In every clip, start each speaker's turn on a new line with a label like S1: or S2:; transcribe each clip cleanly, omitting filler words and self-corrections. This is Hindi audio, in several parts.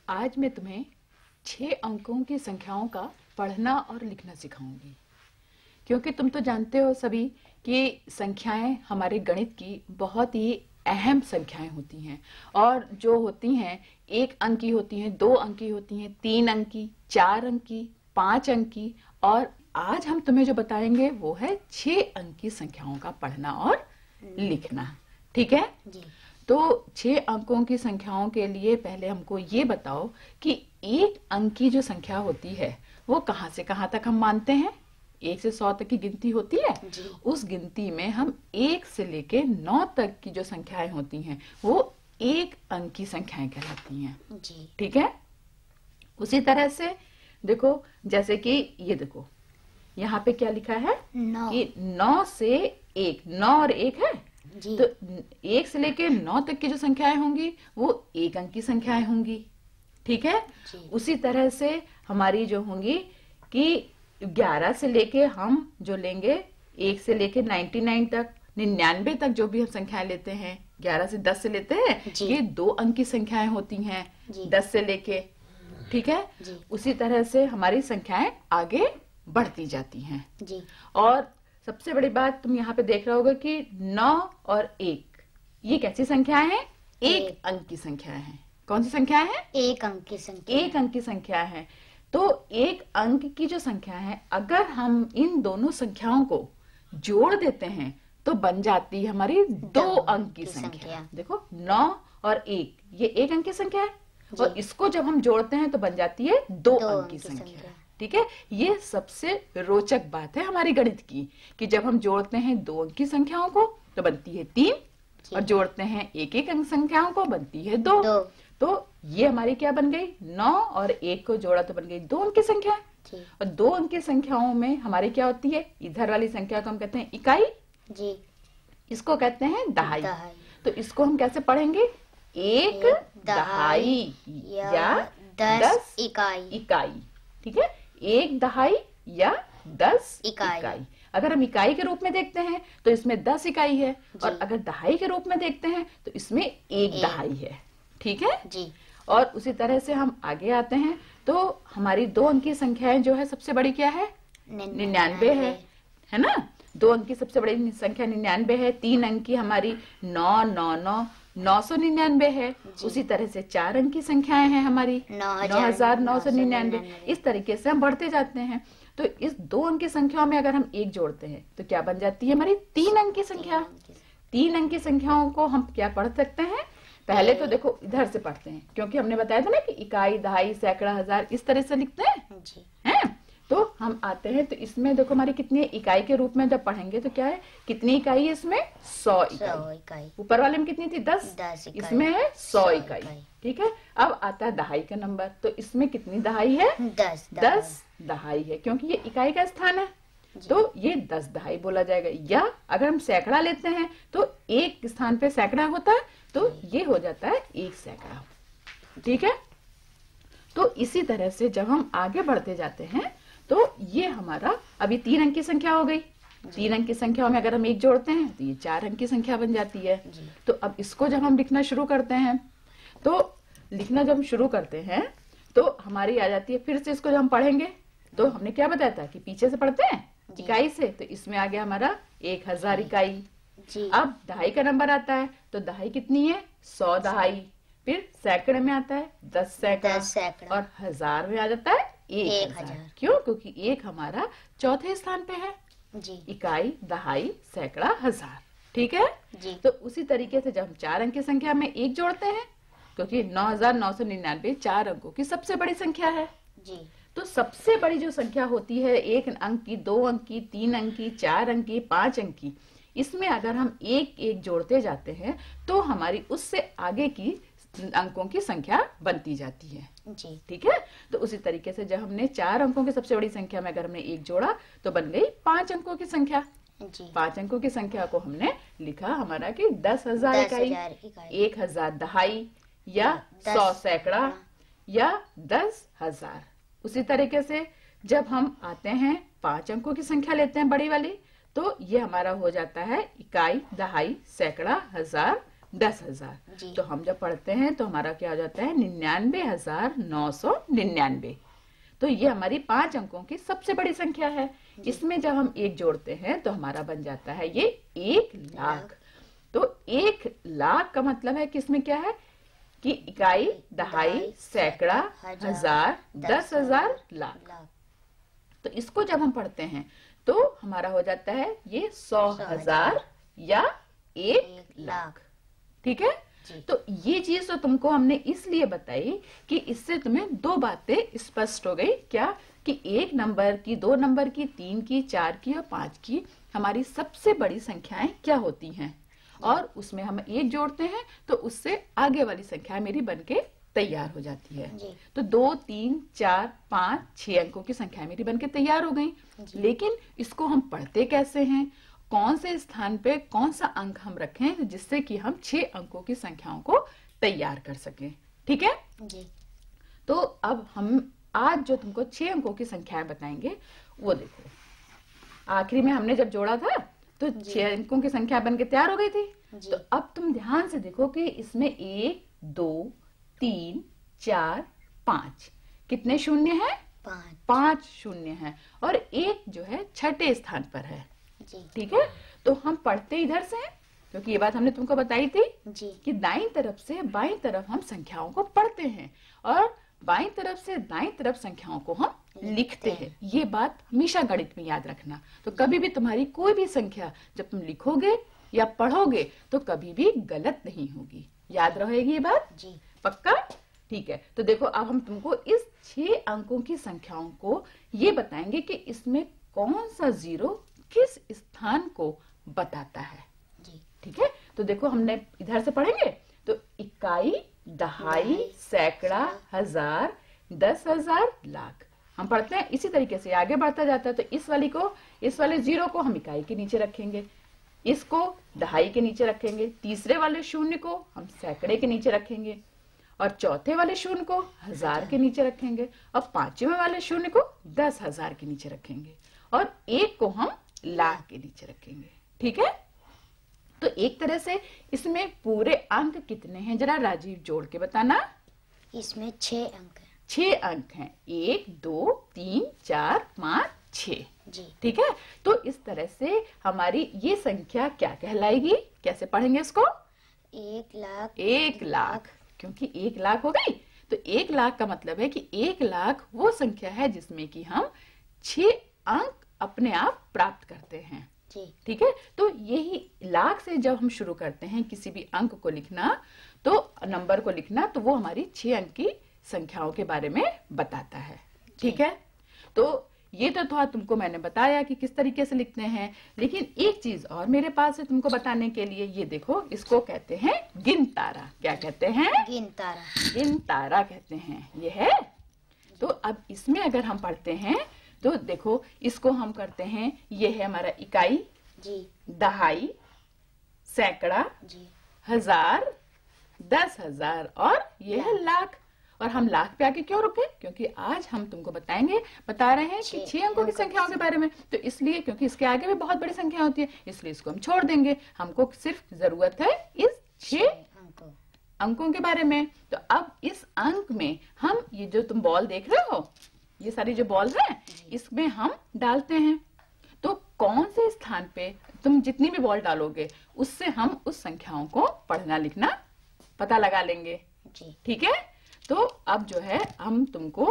S1: आज मैं तुम्हें 6 अंकों की संख्याओं का पढ़ना और लिखना सिखाऊंगी, क्योंकि तुम तो जानते हो सभी कि संख्याएं हमारे गणित की बहुत ही अहम संख्याएं होती हैं। और जो होती हैं 1 अंक की होती हैं, 2 अंक की होती हैं, 3 अंक की, 4 अंक की, 5 अंक की, और आज हम तुम्हें जो बताएंगे वो है 6 अंक की संख्याओं का पढ़ना और लिखना। ठीक है
S2: जी।
S1: तो 6 अंकों की संख्याओं के लिए पहले हमको ये बताओ कि 1 अंक की जो संख्या होती है वो कहाँ से कहाँ तक हम मानते हैं। 1 से 100 तक की गिनती होती है
S2: जी।
S1: उस गिनती में हम 1 से लेके 9 तक की जो संख्याएं होती हैं वो 1 अंक की संख्याएं कहलाती हैं।
S2: जी।
S1: ठीक है, उसी तरह से देखो, जैसे कि ये देखो यहाँ पे क्या लिखा है
S2: 9।
S1: कि 9 से 1, 9 और 1 है।
S2: जी।
S1: तो 1 से लेके 9 तक की जो संख्याएं होंगी वो 1 अंक की संख्याएं होंगी। ठीक है,
S2: जी।
S1: उसी तरह से हमारी जो होंगी कि 11 से लेके हम जो लेंगे 1 से लेके 99 तक, 99 तक जो भी हम संख्याएं लेते हैं, 11 से 10 से लेते हैं,
S2: जी।
S1: ये 2 अंक की संख्याएं होती हैं
S2: जी।
S1: 10 से लेके। ठीक है,
S2: जी।
S1: उसी तरह से हमारी संख्याएं आगे बढ़ती जाती हैं।
S2: जी।
S1: और सबसे बड़ी बात तुम यहाँ पे देख रहे होगे कि 9 और 1 ये कैसी संख्याएं हैं? 1 अंक की संख्याएं हैं। कौन सी संख्याएं हैं?
S2: 1 अंक की संख्या।
S1: 1 अंक की संख्या है। तो 1 अंक की जो संख्या है, अगर हम इन दोनों संख्याओं को जोड़ देते हैं तो बन जाती है हमारी 2 अंक की संख्या। देखो 9 और 1 ये 1 अंक की संख्या है और इसको जब हम जोड़ते हैं तो बन जाती है 2 अंक की संख्या। ठीक है, ये सबसे रोचक बात है हमारी गणित की कि जब हम जोड़ते हैं 2 अंक की संख्याओं को तो बनती है 3 और जोड़ते हैं 1 अंक संख्याओं को बनती है 2। तो ये हमारी क्या बन गई? 9 और 1 को जोड़ा तो बन गई 2 अंक की संख्या। और 2 अंक की संख्याओं में हमारी क्या होती है? इधर वाली संख्या को हम कहते हैं इकाई,
S2: जी।
S1: इसको कहते हैं दहाई। तो इसको हम कैसे पढ़ेंगे? 1 दहाई या
S2: 10 इकाई।
S1: इकाई। ठीक है, 1 दहाई या 10 इकाई। अगर हम इकाई के रूप में देखते हैं तो इसमें 10 इकाई है, और अगर दहाई के रूप में देखते हैं तो इसमें 1 दहाई है। ठीक है
S2: जी।
S1: और उसी तरह से हम आगे आते हैं तो हमारी 2 अंक की संख्याएं जो है सबसे बड़ी क्या है? 99 है ना। 2 अंक की सबसे बड़ी संख्या 99 है। 3 अंक की हमारी 999 है। उसी तरह से 4 अंक की संख्याएं हैं हमारी 9999। इस तरीके से हम बढ़ते जाते हैं। तो इस 2 अंक की संख्याओं में अगर हम 1 जोड़ते हैं तो क्या बन जाती है हमारी 3 अंक की संख्या। 3 अंक की संख्याओं को हम क्या पढ़ सकते हैं? पहले तो देखो इधर से पढ़ते हैं, क्योंकि हमने बताया था ना कि इकाई, दहाई, सैकड़ा, हजार इस तरह से लिखते हैं। तो हम आते हैं तो इसमें देखो हमारी कितनी इकाई के रूप में जब पढ़ेंगे तो क्या है? कितनी इकाई है इसमें? 100 इकाई। ऊपर वाले में कितनी थी? 10 इसमें है 100 इकाई। ठीक है, अब आता है दहाई का नंबर। तो इसमें कितनी दहाई है? 10 दहाई है, क्योंकि ये इकाई का स्थान है तो ये 10 दहाई बोला जाएगा। या अगर हम सैकड़ा लेते हैं तो एक स्थान पे सैकड़ा होता है तो ये हो जाता है 1 सैकड़ा। ठीक है, तो इसी तरह से जब हम आगे बढ़ते जाते हैं तो ये हमारा अभी 3 अंक की संख्या हो गई। 3 अंक की संख्या में अगर हम 1 जोड़ते हैं तो ये 4 अंक की संख्या बन जाती है। तो अब इसको जब हम लिखना शुरू करते हैं तो लिखना जब हम शुरू करते हैं तो हमारी आ जाती है, फिर से इसको जब हम पढ़ेंगे तो हमने क्या बताया था कि पीछे से पढ़ते हैं इकाई से। तो इसमें आ गया हमारा 1000 इकाई। अब दहाई का नंबर आता है तो दहाई कितनी है? 100 दहाई। फिर सैकड़े में आता है 10 सैकड़ा, और हजार में आ जाता है 1000। क्यों? क्योंकि 1 हमारा चौथे स्थान पे है। इकाई, दहाई, सैकड़ा, हजार। ठीक है, तो उसी तरीके से जब हम 4 अंक की संख्या में 1 जोड़ते हैं, क्योंकि 9999 4 अंकों की सबसे बड़ी संख्या है। तो सबसे बड़ी जो संख्या होती है 1 अंक की, 2 अंक की, 3 अंक की, 4 अंक की, 5 अंक की, इसमें अगर हम 1 जोड़ते जाते हैं तो हमारी उससे आगे की अंकों की संख्या बनती जाती है। ठीक है, तो उसी तरीके से जब हमने 4 अंकों की सबसे बड़ी संख्या में अगर हमने 1 जोड़ा तो बन गई 5 अंकों की संख्या। 5 अंकों की संख्या को हमने लिखा हमारा कि 10,000 इकाई, 1000 दहाई या 100 सैकड़ा या 10,000। उसी तरीके से जब हम आते हैं 5 अंकों की संख्या लेते हैं बड़ी वाली, तो ये हमारा हो जाता है इकाई, दहाई, सैकड़ा, हजार, 10,000। तो हम जब पढ़ते हैं तो हमारा क्या हो जाता है 99,999। तो ये हमारी 5 अंकों की सबसे बड़ी संख्या है। इसमें जब हम 1 जोड़ते हैं तो हमारा बन जाता है ये 1 लाख। तो 1 लाख का मतलब है कि इसमें क्या है कि इकाई, दहाई, सैकड़ा, हजार, 10,000, लाख। तो इसको जब हम पढ़ते हैं तो हमारा हो जाता है ये 100,000 या 1 लाख। ठीक है। तो ये चीज तो तुमको हमने इसलिए बताई कि इससे तुम्हें 2 बातें स्पष्ट हो गई। क्या कि 1 नंबर की, 2 नंबर की, 3 की, 4 की और 5 की हमारी सबसे बड़ी संख्याएं क्या होती हैं, और उसमें हम 1 जोड़ते हैं तो उससे आगे वाली संख्या मेरी बनके तैयार हो जाती है। तो 2, 3, 4, 5, 6 अंकों की संख्या मेरी बनके तैयार हो गई। लेकिन इसको हम पढ़ते कैसे हैं, कौन से स्थान पे कौन सा अंक हम रखें जिससे कि हम 6 अंकों की संख्याओं को तैयार कर सकें। ठीक है जी। तो अब हम आज जो तुमको 6 अंकों की संख्याएं बताएंगे वो देखो। आखिरी में हमने जब जोड़ा था तो 6 अंकों की संख्या बनके तैयार हो गई थी। तो अब तुम ध्यान से देखो कि इसमें 1, 2, 3, 4, 5 कितने शून्य है? 5 शून्य है, और 1 जो है छठे स्थान पर है। ठीक है। तो हम पढ़ते इधर से हैं, क्योंकि ये बात हमने तुमको बताई थी कि दाईं तरफ से बाईं तरफ हम संख्याओं को पढ़ते हैं और बाईं तरफ से दाईं तरफ संख्याओं को हम लिखते हैं। ये बात हमेशा गणित में याद रखना। तो कभी भी तुम्हारी कोई भी संख्या जब तुम लिखोगे या पढ़ोगे तो कभी भी गलत नहीं होगी। याद रहेगी ये बात जी? पक्का? ठीक है। तो देखो अब हम तुमको इस 6 अंकों की संख्याओं को ये बताएंगे कि इसमें कौन सा 0 किस स्थान को बताता है जी। ठीक है। तो देखो हमने इधर से पढ़ेंगे तो इकाई, दहाई, सैकड़ा, हजार, 10,000, लाख हम पढ़ते हैं। इसी तरीके से आगे बढ़ता जाता है। तो इस वाले 0 को हम इकाई के नीचे रखेंगे, इसको दहाई के नीचे रखेंगे, तीसरे वाले 0 को हम सैकड़े के नीचे रखेंगे, और चौथे वाले 0 को 1000 के नीचे रखेंगे, और 5वें वाले 0 को 10,000 के नीचे रखेंगे, और 1 को हम लाख के नीचे रखेंगे। ठीक है। तो एक तरह से इसमें पूरे अंक कितने हैं जरा राजीव जोड़ के बताना।
S2: इसमें 6 अंक हैं।
S1: 6 अंक हैं। 1, 2, 3, 4, 5, 6
S2: जी।
S1: ठीक है। तो इस तरह से हमारी ये संख्या क्या कहलाएगी, कैसे पढ़ेंगे इसको?
S2: 1 लाख।
S1: 1 लाख, क्योंकि 1 लाख हो गई। तो 1 लाख का मतलब है कि 1 लाख वो संख्या है जिसमें कि हम 6 अंक अपने आप प्राप्त करते हैं। ठीक है। तो यही लाख से जब हम शुरू करते हैं किसी भी अंक को लिखना, तो नंबर को लिखना, तो वो हमारी 6 अंक की संख्याओं के बारे में बताता है। ठीक है। तो ये तो था तुमको मैंने बताया कि किस तरीके से लिखते हैं। लेकिन एक चीज और मेरे पास है तुमको बताने के लिए। ये देखो, इसको कहते हैं गिन तारा। क्या कहते हैं?
S2: गिन तारा।
S1: गिन तारा कहते हैं। ये है। तो अब इसमें अगर हम पढ़ते हैं तो देखो, इसको हम करते हैं, ये है हमारा इकाई
S2: जी,
S1: दहाई, सैकड़ा जी, हजार, 10,000 और ये है लाख। और हम लाख पे आके क्यों रुके? क्योंकि आज हम तुमको बता रहे हैं कि 6 अंकों की संख्याओं के बारे में। तो इसलिए, क्योंकि इसके आगे भी बहुत बड़ी संख्या होती है, इसलिए इसको हम छोड़ देंगे। हमको सिर्फ जरूरत है इस 6 अंकों के बारे में। तो अब इस अंक में हम ये जो तुम बॉल देख रहे हो, ये सारी जो बॉल है, इसमें हम डालते हैं। तो कौन से स्थान पे तुम जितनी भी बॉल डालोगे उससे हम उस संख्याओं को पढ़ना लिखना पता लगा लेंगे। ठीक है। तो अब जो है हम तुमको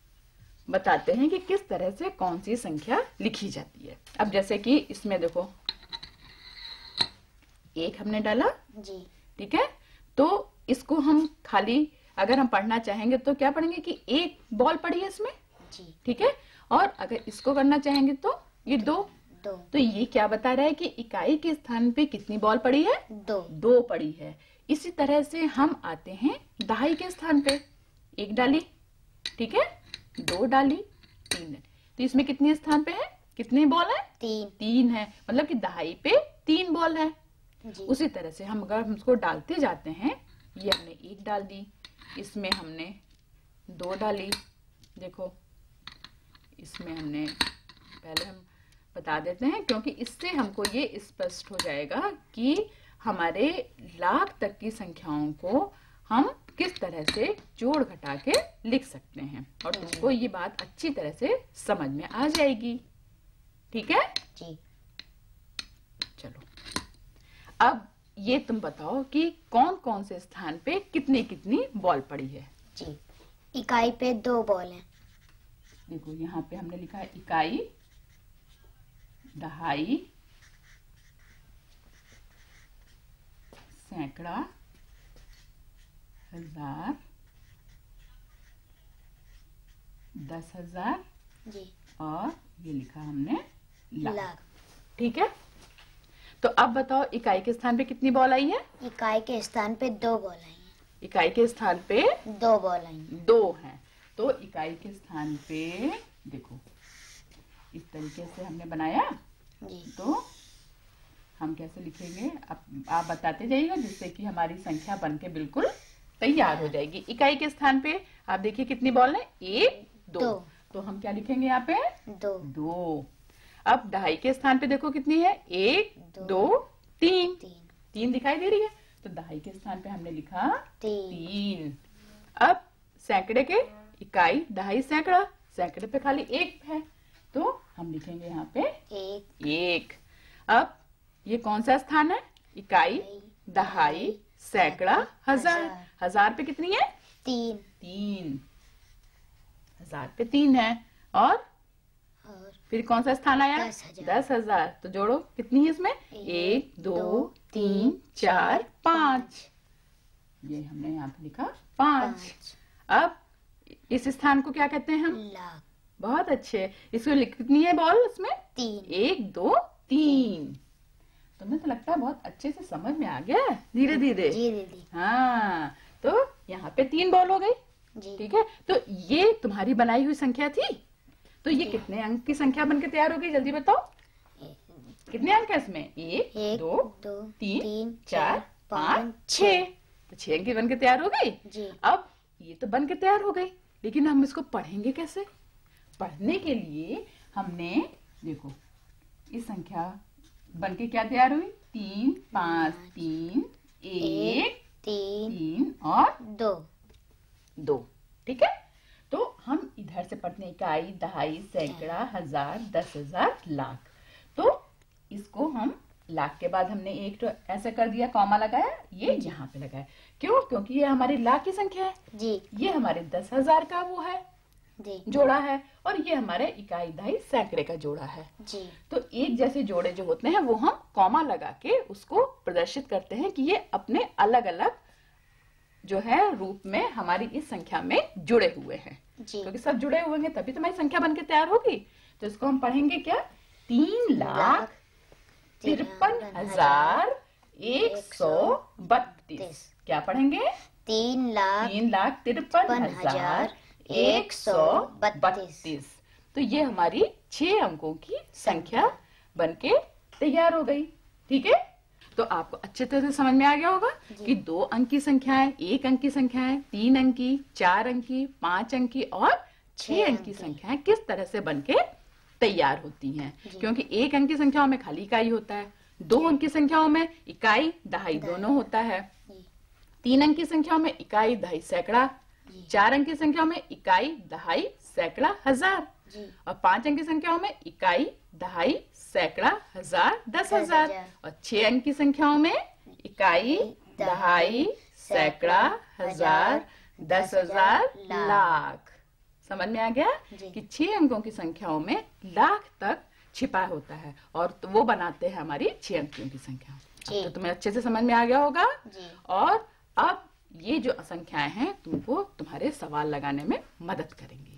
S1: बताते हैं कि किस तरह से कौन सी संख्या लिखी जाती है। अब जैसे कि इसमें देखो, 1 हमने डाला जी। ठीक है। तो इसको हम खाली अगर हम पढ़ना चाहेंगे तो क्या पढ़ेंगे कि 1 बॉल पड़ी है इसमें जी। ठीक है। और अगर इसको करना चाहेंगे तो ये 2। तो ये क्या बता रहा है कि इकाई के स्थान पे कितनी बॉल पड़ी है? 2 पड़ी है। इसी तरह से हम आते हैं दहाई के स्थान पे। 1 डाली, ठीक है, 2 डाली, 3। तो इसमें कितने स्थान पे है, कितनी बॉल है? 3 है। मतलब कि दहाई पे 3 बॉल है जी। उसी तरह से हम अगर उसको डालते जाते हैं, ये हमने 1 डाल दी, इसमें हमने 2 डाली। देखो, इसमें हमने पहले हम बता देते हैं, क्योंकि इससे हमको ये स्पष्ट हो जाएगा कि हमारे लाख तक की संख्याओं को हम किस तरह से जोड़ घटा के लिख सकते हैं, और तुमको ये बात अच्छी तरह से समझ में आ जाएगी। ठीक है
S2: जी।
S1: चलो अब ये तुम बताओ कि कौन कौन से स्थान पे कितनी कितनी बॉल पड़ी है।
S2: जी, इकाई पे 2 बॉल हैं।
S1: देखो यहाँ पे हमने लिखा है इकाई, दहाई, सैकड़ा, हजार, 10,000
S2: जी,
S1: और ये लिखा हमने लाख।
S2: लाख।
S1: ठीक है, तो अब बताओ इकाई के स्थान पे कितनी बॉल आई है।
S2: इकाई के स्थान पे 2 बॉल आई हैं।
S1: इकाई के स्थान पे
S2: 2 बॉल आई हैं।
S1: 2 हैं, तो इकाई के स्थान पे देखो इस तरीके से हमने बनाया।
S2: जी,
S1: तो हम कैसे लिखेंगे अब आप बताते जाइएगा, जिससे कि हमारी संख्या बनके बिल्कुल तैयार हो जाएगी। इकाई के स्थान पे आप देखिए कितनी बॉल है, 1 2, तो हम क्या लिखेंगे यहाँ पे 2। अब दहाई के स्थान पे देखो कितनी है, 1 2 3 दिखाई दे रही है, तो दहाई के स्थान पे हमने लिखा 3। अब सैकड़े के इकाई, दहाई, सैकड़ा, सैकड़े पे खाली 1 है, तो हम लिखेंगे यहाँ पे 1। अब ये कौन सा स्थान है, इकाई, दहाई, सैकड़ा, हजार। हजार पे कितनी है, 3। हजार पे 3 है, और फिर कौन सा स्थान आया, 10,000। तो जोड़ो कितनी है इसमें, 1 2 3 4 5। ये हमने यहाँ पे लिखा 5। अब इस स्थान को क्या कहते हैं हम,
S2: लाख।
S1: बहुत अच्छे। इसको कितनी है बॉल उसमें,
S2: 3।
S1: 1 2 3। तुम्हें तो लगता है बहुत अच्छे से समझ में आ गया धीरे धीरे।
S2: जी दीदी।
S1: हाँ, तो यहाँ पे 3 बॉल हो गई।
S2: जी,
S1: ठीक है, तो ये तुम्हारी बनाई हुई संख्या थी। तो ये कितने अंक की संख्या बनकर तैयार हो गई, जल्दी बताओ। कितने अंक है इसमें, 1 2 3 4 5 6। तो 6 अंक की बनकर तैयार हो गई।
S2: जी।
S1: अब ये तो बनकर तैयार हो गई, लेकिन हम इसको पढ़ेंगे कैसे। पढ़ने के लिए हमने देखो इस संख्या बनके क्या तैयार हुई, 3 5 3 1 3 और 2। ठीक है, तो हम इधर से पढ़ते हैं इकाई, दहाई, सैकड़ा, हजार, 10,000, लाख। तो इसको हम लाख के बाद हमने एक तो ऐसा कर दिया, कॉमा लगाया, ये यहाँ पे लगाया। क्यों, क्योंकि ये हमारी लाख की संख्या है
S2: जी।
S1: ये हमारे 10,000 का वो है
S2: जी,
S1: जोड़ा है, और ये हमारे इकाई, दहाई, सैकड़े का जोड़ा है।
S2: जी।
S1: तो एक जैसे जोड़े जो होते हैं वो हम कॉमा लगा के उसको प्रदर्शित करते हैं कि ये अपने अलग अलग जो है रूप में हमारी इस संख्या में जुड़े हुए हैं। क्योंकि सब जुड़े हुए हैं तभी तुम्हारी संख्या बनके तैयार होगी। तो इसको हम पढ़ेंगे क्या, 3,53,132। क्या पढ़ेंगे, 3,53,132। तो ये हमारी 6 अंकों की संख्या बनके तैयार हो गई। ठीक है, तो आपको अच्छे तरह से समझ में आ गया होगा कि 2 अंक की संख्याएं, 1 अंक की संख्याएं, 3 अंक की, 4 अंक की, 5 अंक की और 6 अंक की संख्याएं किस तरह से बनके तैयार होती हैं। क्योंकि 1 अंक की संख्याओं में खाली इकाई होता है, 2 अंक की संख्याओं में इकाई, दहाई दोनों होता है, 3 अंक की संख्याओं में इकाई, दहाई, सैकड़ा, 4 अंक की संख्याओं में इकाई, दहाई, सैकड़ा, हजार, और 5 अंक की संख्याओं में इकाई, दहाई, सैकड़ा, हजार, 10,000, और 6 अंक की संख्याओं में इकाई, दहाई, सैकड़ा, हजार, 10,000, लाख। समझ में आ गया कि 6 अंकों की संख्याओं में लाख तक छिपा होता है, और तो वो बनाते हैं हमारी 6 अंकों की संख्या। तो तुम्हें अच्छे से समझ में आ गया होगा। और अब ये जो संख्याएं हैं तुमको तुम्हारे सवाल लगाने में मदद करेंगी।